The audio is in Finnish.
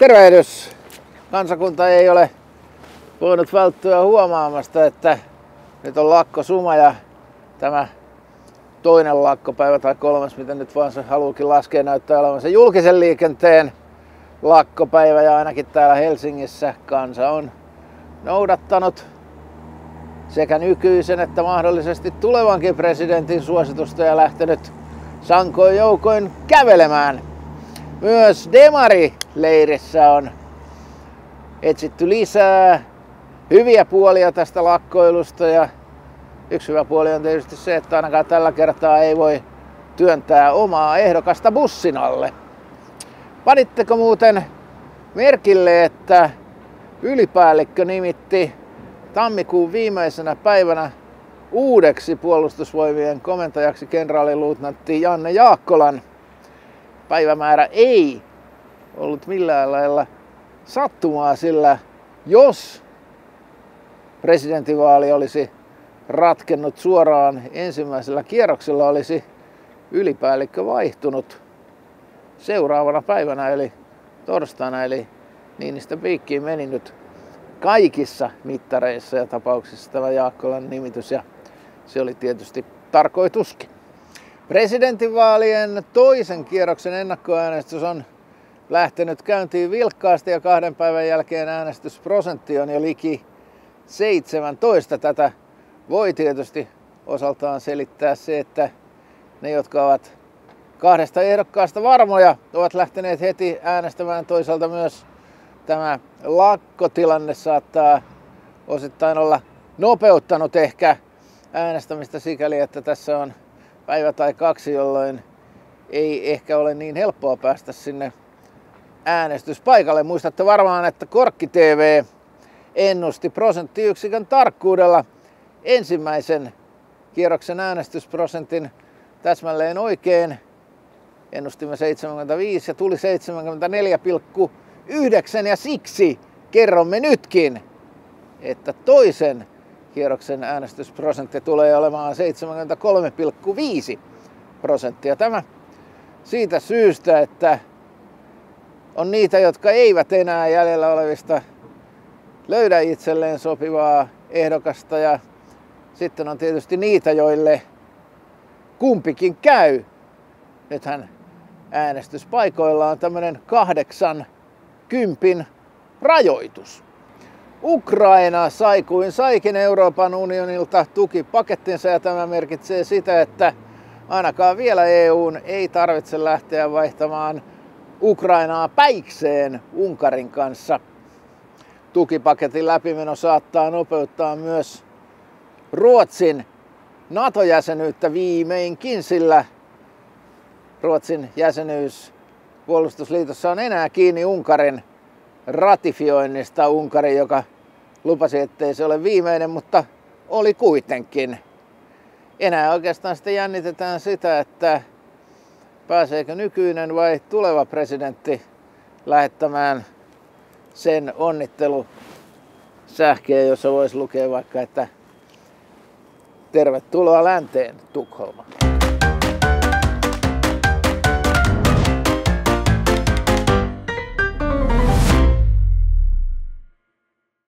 Tervehdys! Kansakunta ei ole voinut välttyä huomaamasta, että nyt on lakkosuma ja tämä toinen lakkopäivä tai kolmas, miten nyt vaan se haluukin laskea, näyttää olevan se julkisen liikenteen lakkopäivä, ja ainakin täällä Helsingissä kansa on noudattanut sekä nykyisen että mahdollisesti tulevankin presidentin suositusta ja lähtenyt sankoin joukoin kävelemään. Myös demarileirissä on etsitty lisää hyviä puolia tästä lakkoilusta, ja yksi hyvä puoli on tietysti se, että ainakaan tällä kertaa ei voi työntää omaa ehdokasta bussin alle. Panitteko muuten merkille, että ylipäällikkö nimitti tammikuun viimeisenä päivänä uudeksi puolustusvoimien komentajaksi kenraaliluutnantti Janne Jaakkolan? Päivämäärä ei ollut millään lailla sattumaa, sillä jos presidentinvaali olisi ratkennut suoraan ensimmäisellä kierroksella, olisi ylipäällikkö vaihtunut seuraavana päivänä eli torstaina, eli Niinistön piikkiin meni nyt kaikissa mittareissa ja tapauksissa tämä Jaakkolan nimitys, ja se oli tietysti tarkoituskin. Presidentinvaalien toisen kierroksen ennakkoäänestys on lähtenyt käyntiin vilkkaasti ja 2 päivän jälkeen äänestysprosentti on jo liki 17. Tätä voi tietysti osaltaan selittää se, että ne, jotka ovat kahdesta ehdokkaasta varmoja, ovat lähteneet heti äänestämään. Toisaalta myös tämä lakkotilanne saattaa osittain olla nopeuttanut ehkä äänestämistä sikäli, että tässä on päivä tai kaksi, jolloin ei ehkä ole niin helppoa päästä sinne äänestyspaikalle. Muistatte varmaan, että Korkki TV ennusti prosenttiyksikön tarkkuudella ensimmäisen kierroksen äänestysprosentin täsmälleen oikein. Ennustimme 75 ja tuli 74,9, ja siksi kerromme nytkin, että toisen kierroksen äänestysprosentti tulee olemaan 73,5%. Tämä siitä syystä, että on niitä, jotka eivät enää jäljellä olevista löydä itselleen sopivaa ehdokasta, ja sitten on tietysti niitä, joille kumpikin käy. Nythän äänestyspaikoilla on tämmöinen 80 rajoitus. Ukraina sai kuin saikin Euroopan unionilta tukipakettinsa, ja tämä merkitsee sitä, että ainakaan vielä EU:n ei tarvitse lähteä vaihtamaan Ukrainaa päikseen Unkarin kanssa. Tukipaketin läpimeno saattaa nopeuttaa myös Ruotsin NATO-jäsenyyttä viimeinkin, sillä Ruotsin jäsenyys puolustusliitossa on enää kiinni Unkarin ratifioinnista. Unkari, joka lupasi, ettei se ole viimeinen, mutta oli kuitenkin. Enää oikeastaan sitten jännitetään sitä, että pääseekö nykyinen vai tuleva presidentti lähettämään sen onnittelusähkeä, jossa voisi lukea vaikka, että tervetuloa länteen, Tukholma.